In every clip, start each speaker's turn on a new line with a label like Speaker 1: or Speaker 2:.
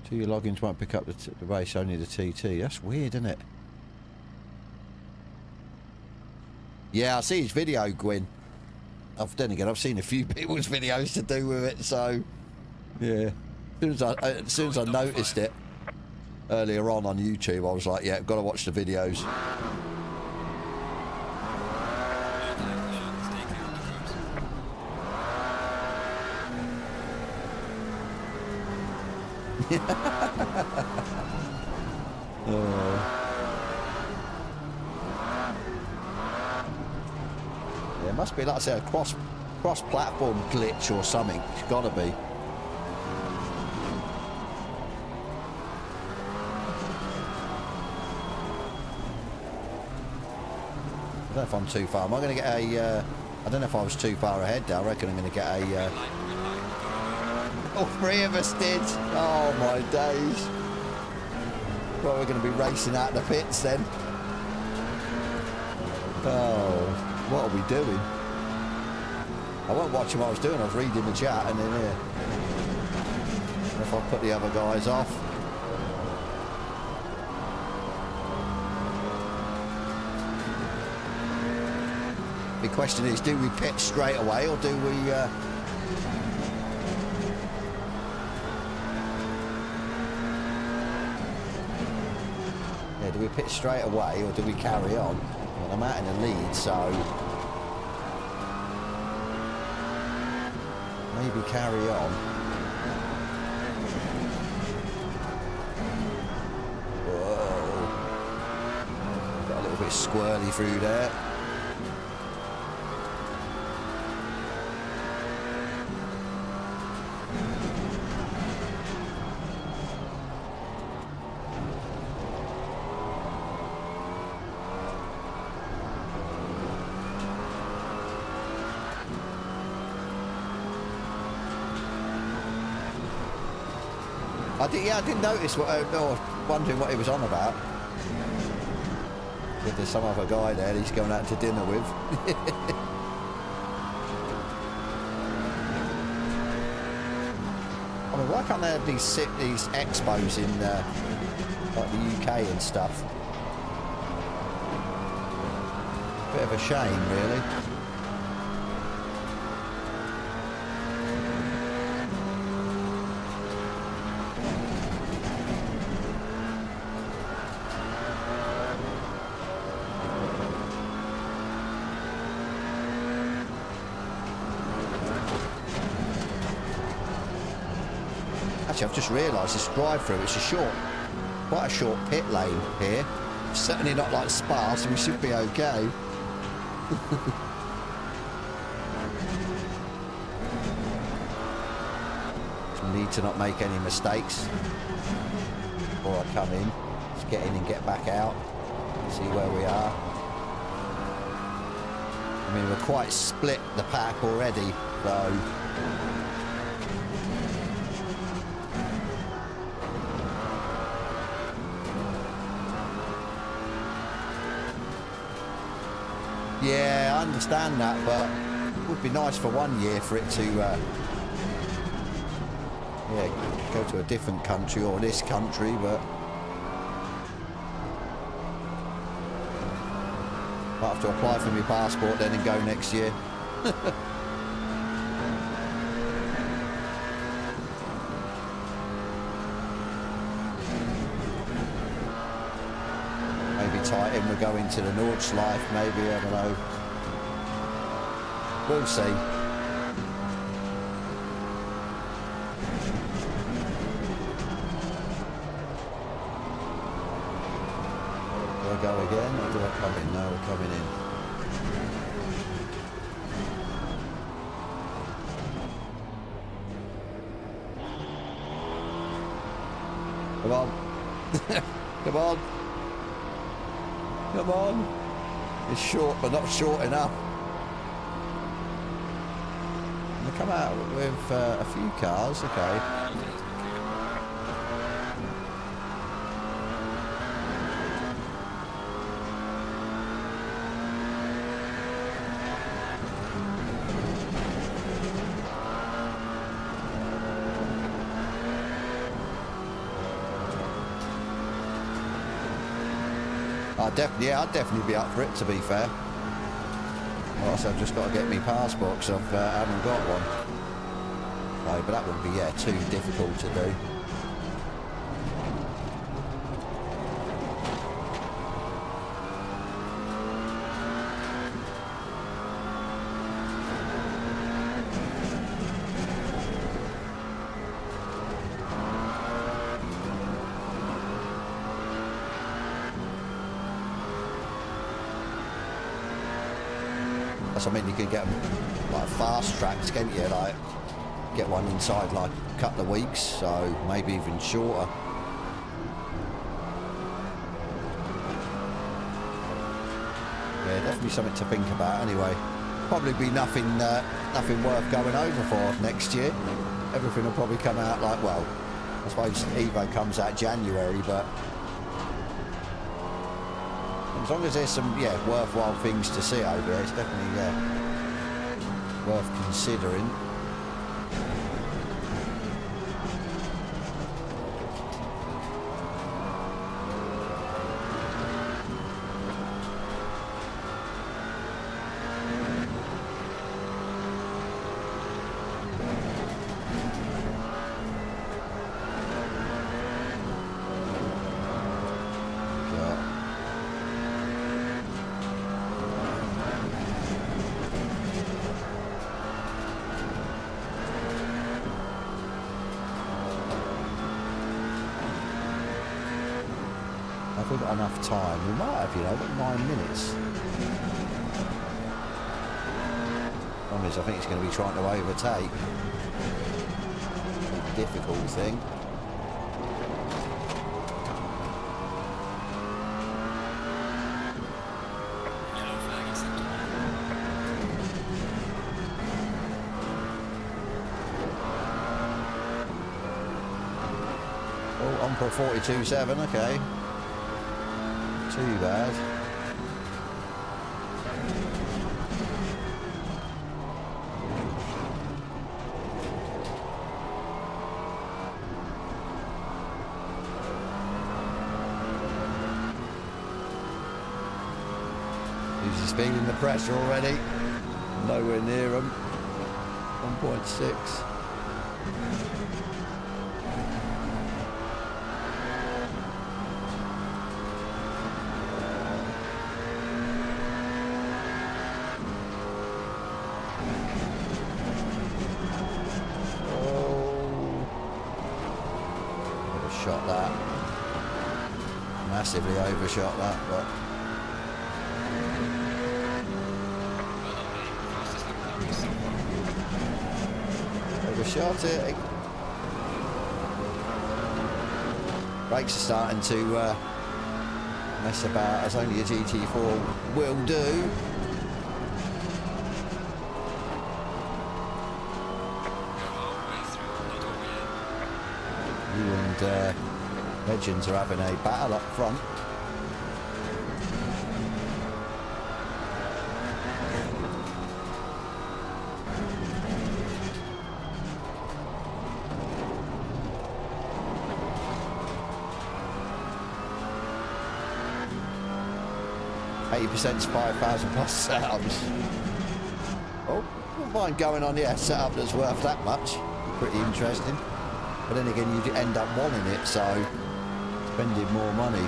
Speaker 1: Do your logins won't pick up the race, only the TT. That's weird, isn't it? Yeah, I see his video, Gwyn. Then again, I've seen a few people's videos to do with it, so yeah. As soon as I noticed it earlier on YouTube, I was like, yeah, I've got to watch the videos. Yeah, it must be, like I said, a cross-platform glitch or something. It's got to be. I don't know if I'm too far. Am I going to get a... I don't know if I was too far ahead there. I reckon I'm going to get a... All three of us did. Oh, my days. Well, we're going to be racing out the pits then. Oh, what are we doing? I wasn't watching what I was doing. I was reading the chat and then here. If I put the other guys off. The question is, do we pit straight away or do we... do we pit straight away or do we carry on? Well, I'm out in the lead, so maybe carry on. Whoa. Got a little bit squirrely through there. I didn't notice what I was wondering what he was on about. But there's some other guy there he's going out to dinner with. I mean, why can't they have these expos in like the UK and stuff? Bit of a shame, really. I've just realised this drive-through, it's quite a short pit lane here. Certainly not like Spa, so we should be okay. Just need to not make any mistakes before I come in. Just get in and get back out. See where we are. I mean, we're quite split the pack already, so... Yeah, I understand that, but it would be nice for 1 year for it to, yeah, go to a different country or this country, but I'll have to apply for my passport then and go next year. Tight in, we're going to the Nordschleife, maybe, I don't know. We'll see. Do I go again or do I come in? No, we're coming in. Come on. Come on. Come on. It's short, but not short enough. They come out with a few cars, okay. I'd definitely be up for it, to be fair. Well, I've just got to get me passport because I haven't got one. So, but that wouldn't be, yeah, too difficult to do. I mean, you can get them like fast tracks, can't you? Like get one inside like a couple of weeks, so maybe even shorter. Yeah, definitely something to think about. Anyway, probably be nothing worth going over for next year. Everything will probably come out like, well, I suppose Evo comes out January, but as long as there's some, yeah, worthwhile things to see over there, it's definitely, yeah, worth considering. Have we got enough time? We might have, you know, got 9 minutes. Problem is, I think it's going to be trying to overtake. A difficult thing. Oh, on for a 42.7, okay. Too bad. He's feeling the pressure already. Nowhere near him. 1.6. Shot that. Massively overshot that, but overshot it. Brakes are starting to mess about, as only a GT4 will do. You and Legends are having a battle up front. %'s 5,000 plus setups. Oh, wouldn't mind going on the setup that's worth that much. Pretty interesting. But then again, you end up wanting it, so spending more money.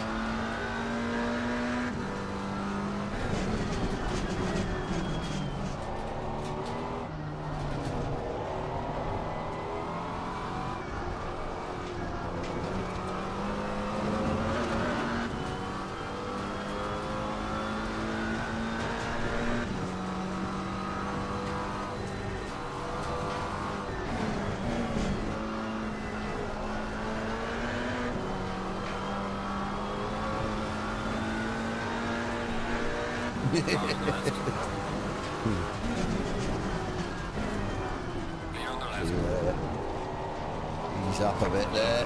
Speaker 1: He's up a bit there.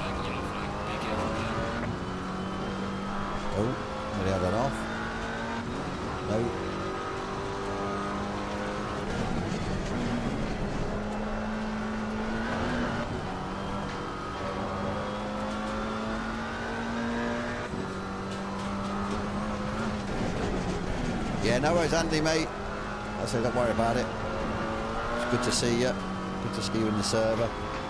Speaker 1: Oh, did he have that off? No. Yeah, no worries, Andy, mate. I say don't worry about it. It's good to see you. Good to see you in the server.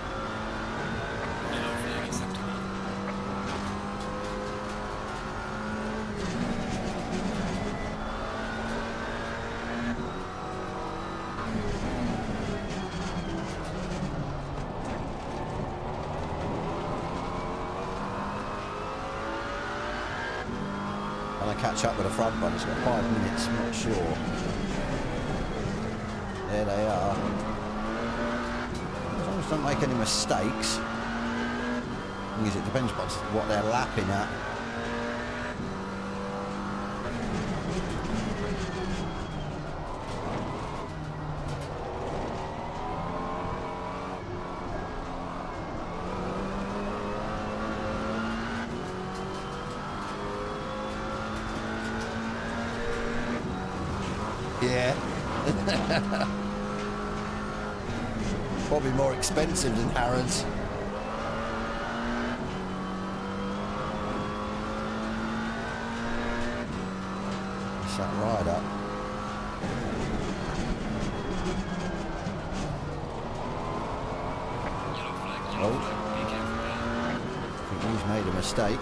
Speaker 1: Catch up with the front one. It's got 5 minutes, I'm not sure. There they are. As long as they don't make any mistakes. Because it depends what they're lapping at. Yeah. Probably more expensive than Harrods. It's that ride up. Oh. I think he's made a mistake.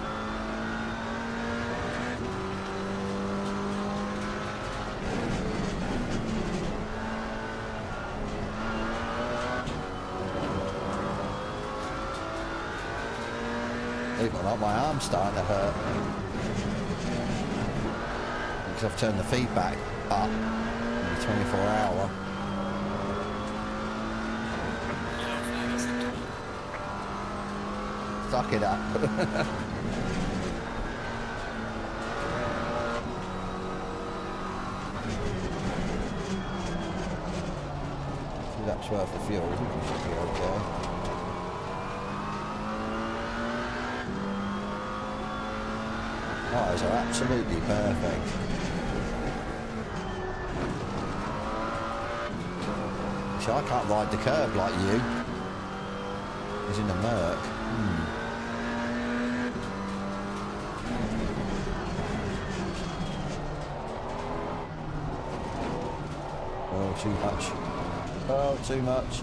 Speaker 1: Believe it or not, my arm's starting to hurt because I've turned the feedback up in the 24-hour. Suck it up. 2 laps worth of fuel, should be okay. Tyres are absolutely perfect. See, I can't ride the curb like you. He's in the Merc. Oh, too much. Oh, too much.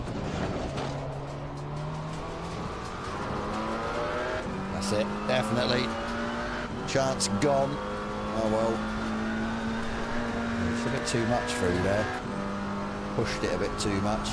Speaker 1: That's it, definitely. Chance gone. Oh well. It's a bit too much through there. Pushed it a bit too much.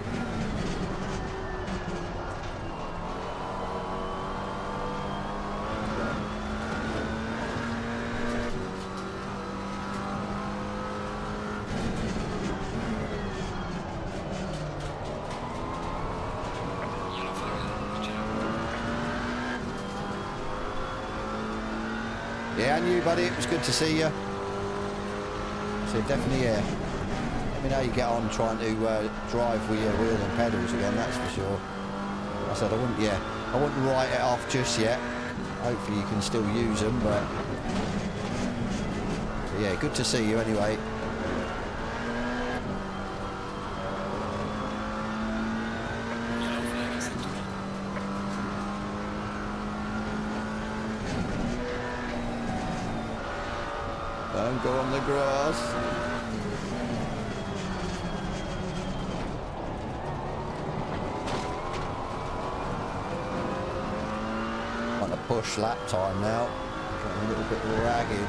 Speaker 1: Yeah, and you, buddy. It was good to see you. So definitely, yeah. Let me know how you get on trying to drive with your wheel and pedals again. That's for sure. I said I wouldn't. Yeah, I wouldn't write it off just yet. Hopefully you can still use them, but yeah, good to see you anyway. Don't go on the grass. On a push lap time now. Getting a little bit ragged.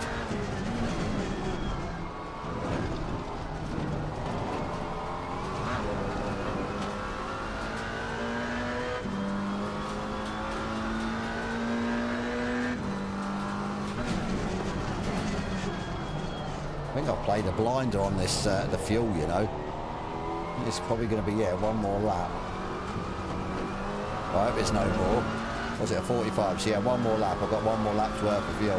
Speaker 1: I think I've played a blinder on this, the fuel, you know. It's probably going to be, yeah, one more lap. I hope it's no more. Was it a 45? So yeah, one more lap. I've got one more lap's worth of fuel.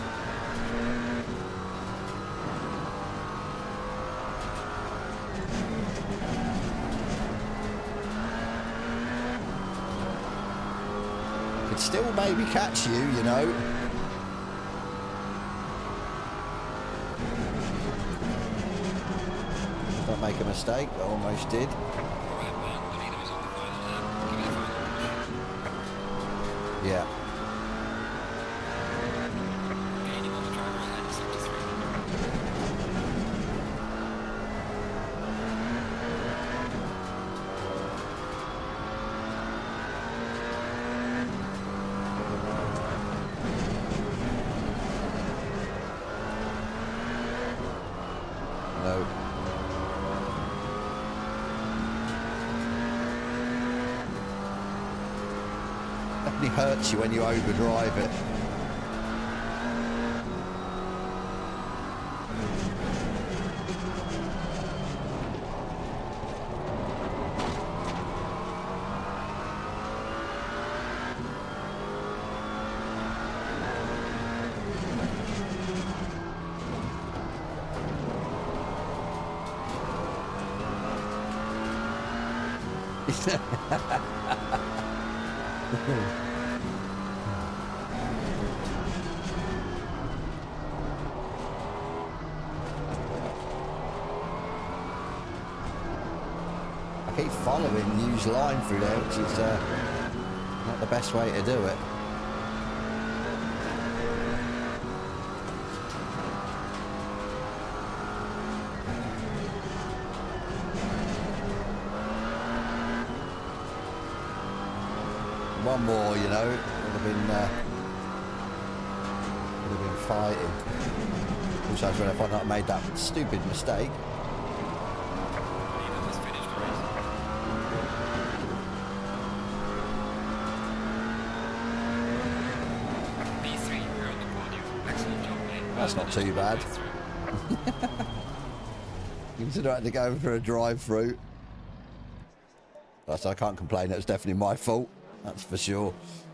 Speaker 1: Could still maybe catch you, you know. Don't make a mistake, I almost did. Yeah. definitely hurts you when you overdrive it. I keep following Hughes' line through there, which is not the best way to do it. One more, you know, would have been fighting. Also, I was when I not made that stupid mistake. That's not too bad. Consider I had to go for a drive-through. So I can't complain. It was definitely my fault. That's for sure.